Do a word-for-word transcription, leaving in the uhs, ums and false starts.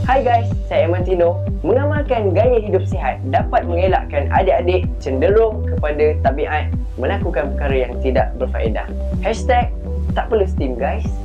Hai guys, saya Emantino. Mengamalkan gaya hidup sihat dapat mengelakkan adik-adik cenderung kepada tabiat melakukan perkara yang tidak berfaedah. Hashtag tak perlu steam guys.